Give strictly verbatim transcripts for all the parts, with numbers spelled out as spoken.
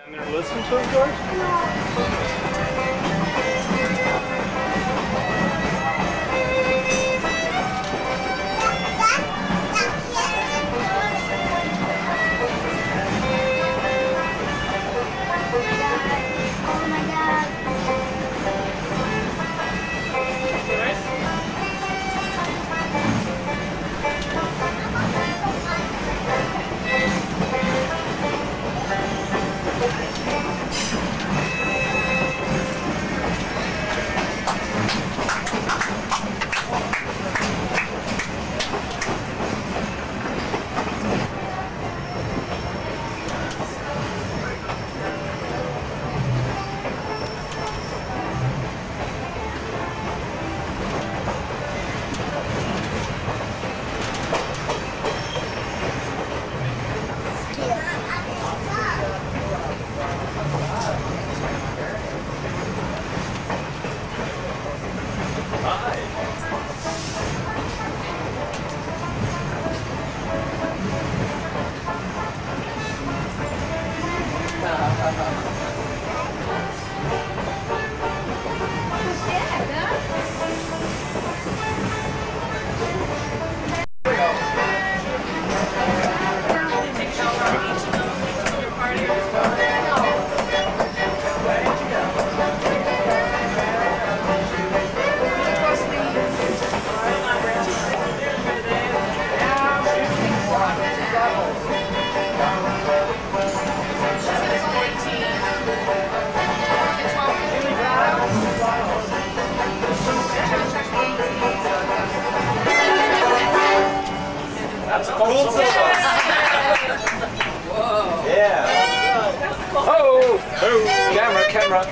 And they're listening to him, George? That's a cool song. Whoa. Yeah. Oh! Oh! Camera, camera.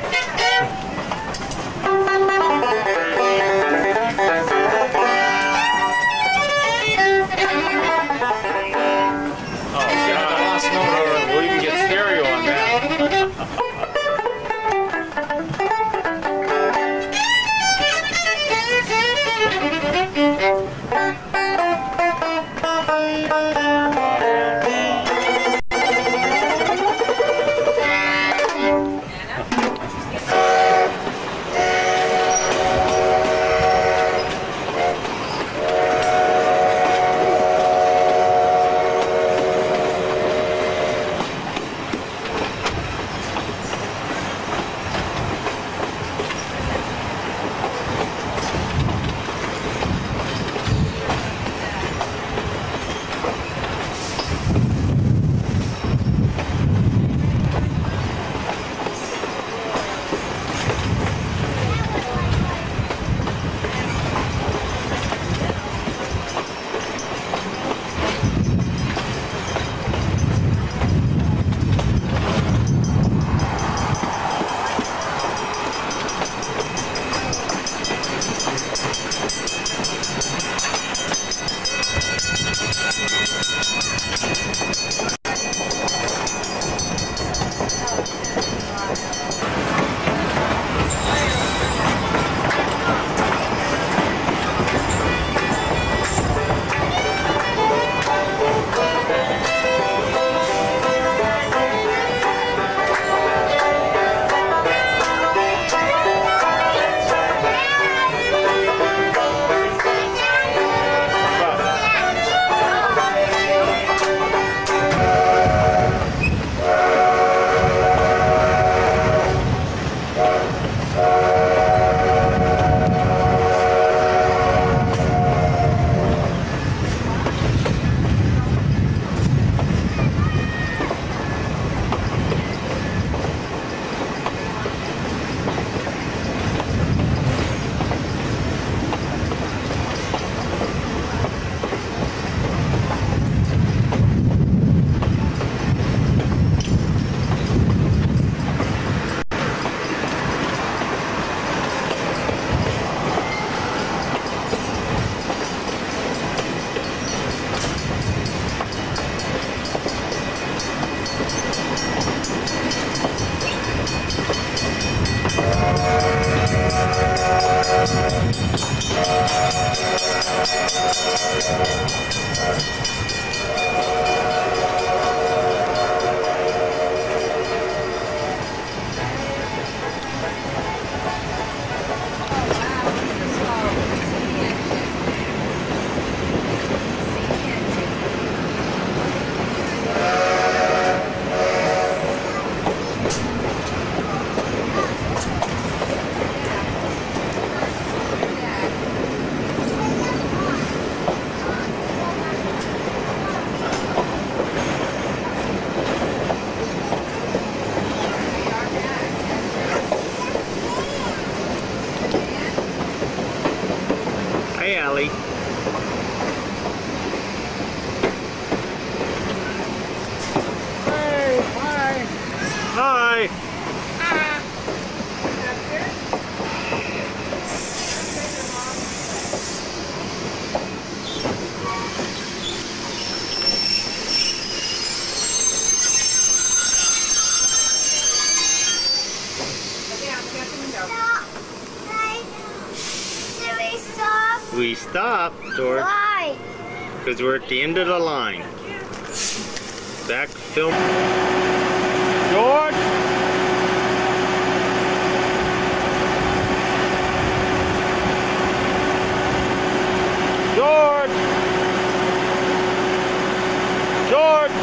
Oh, God. Last note. We'll even get stereo on that. boy. We stopped, George. Why? Because we're at the end of the line. Back film. George! George! George!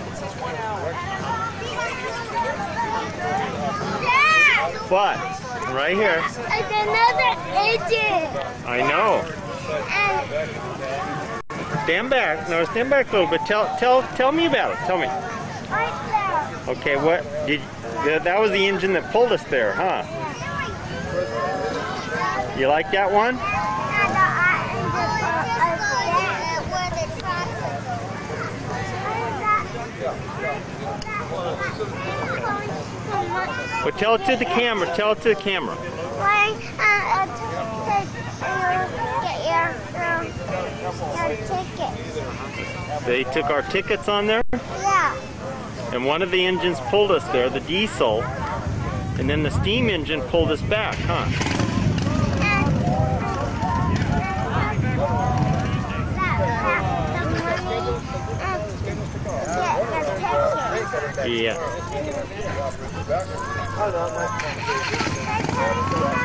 What? Right here. It's another engine. I know. And Stand back. No, stand back a little bit. Tell, tell, tell me about it. Tell me. right there. Okay, what did? That that was the engine that pulled us there, huh? You like that one? And the eye engine. Well, tell it to the camera. Tell it to the camera. Why, uh, get your, um, your ticket. They took our tickets on there, Yeah. and one of the engines pulled us there, the diesel, and then the steam engine pulled us back, huh? Yeah. Yeah.